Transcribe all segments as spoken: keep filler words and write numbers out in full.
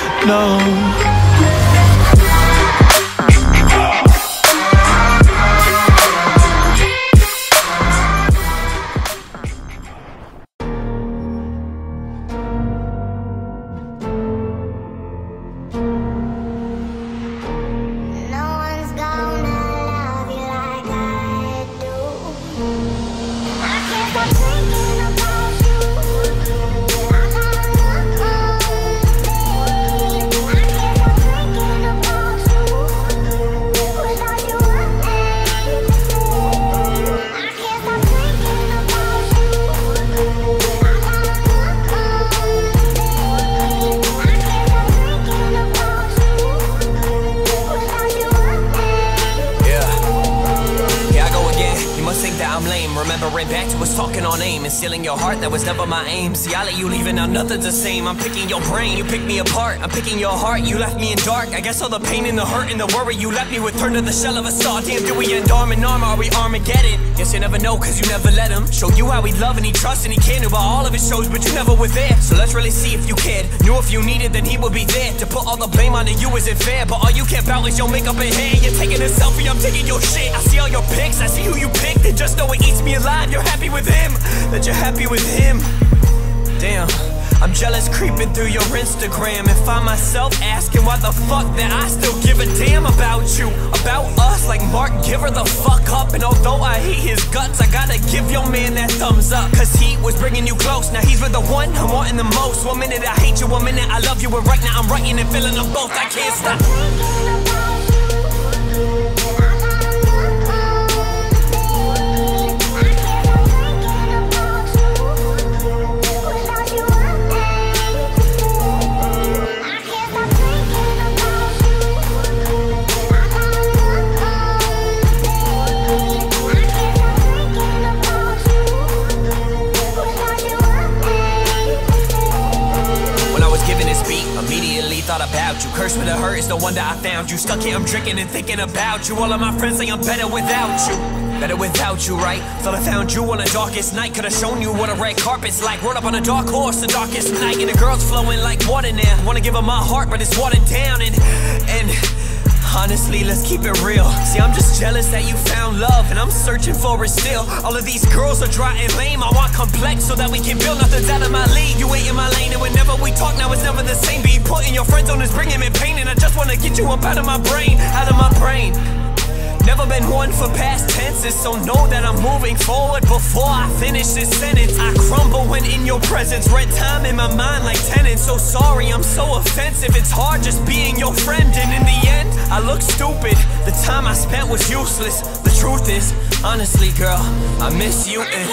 no. Remembering back to us talking on aim and stealing your heart, that was never my aim. See, I let you leave and now nothing's the same. I'm picking your brain, you pick me apart. I'm picking your heart, you left me in dark. I guess all the pain and the hurt and the worry you left me with turned to the shell of a star. Damn, do we end arm in arm, or are we Armageddon? Guess you never know, cause you never let him show you how he love and he trust and he cared about all of his shows, but you never were there. So let's really see if you cared. Knew if you needed, then he would be there. To put all the blame onto you isn't fair, but all you care about is your makeup and hair. You're taking a selfie, I'm taking your shit. I see all your pics, I see who you picked, and just know it eats me alive. You're happy with him, that you're happy with him. Damn, I'm jealous creeping through your Instagram and find myself asking why the fuck that I still give a damn about you, about us. Like Mark, give her the fuck up. And although I hate his guts, I gotta give your man that thumbs up, cause he was bringing you close. Now he's with the one I'm wanting the most. One minute I hate you, one minute I love you, and right now I'm writing and feeling them both. I can't stop. Thought about you, cursed with a hurt is the wonder I found you. Stuck here, I'm drinking and thinking about you. All of my friends say I'm better without you. Better without you, right? Thought I found you on the darkest night. Could've shown you what a red carpet's like. Rode up on a dark horse the darkest night, and the girl's flowing like water now. Wanna give her my heart, but it's watered down. And, and honestly, let's keep it real. See, I'm just jealous that you found love, and I'm searching for it still. All of these girls are dry and lame. I want complex so that we can build. Nothing's out of my league. You ain't in my lane, and whenever we talk now, it's never the same. Be putting your friends on is bringing me pain, and I just wanna get you up out of my brain, out of my brain. Never been one for past tenses, so know that I'm moving forward before I finish this sentence. I crumble when in your presence, red time in my mind like tenants. So sorry, I'm so offensive. It's hard just being your friend, and in the end, I look stupid. The time I spent was useless. The truth is, honestly, girl, I miss you and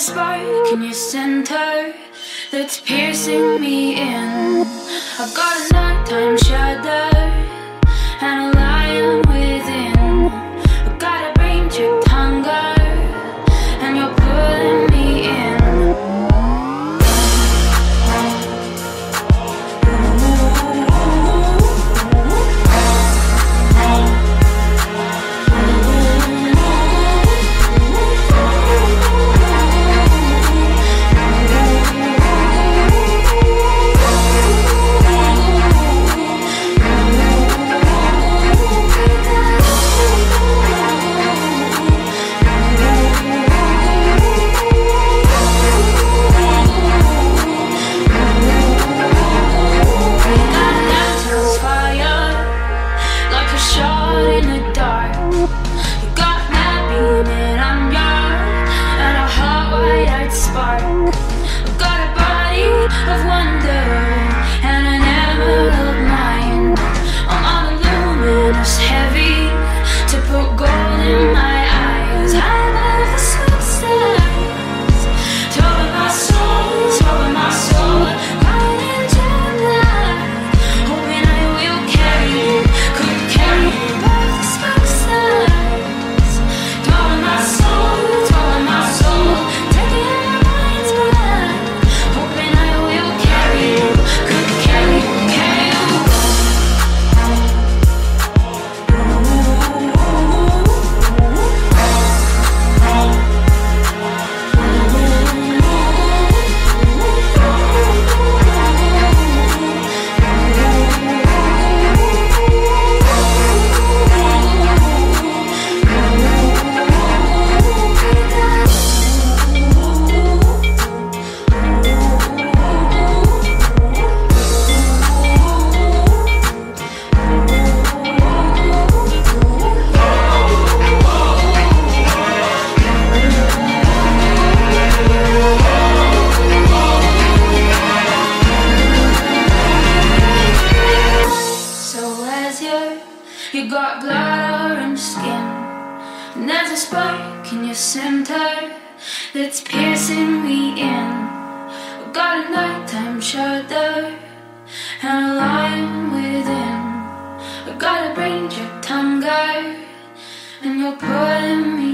spark in your center that's piercing me in. I've got a nighttime shadow and a lion within. I've got a brain tripped hunger and you're pulling me in. You got blood orange skin, and there's a spark in your center that's piercing me in. I've got a nighttime shadow and a lion within. I've got a brain tripped hunger and you're pulling me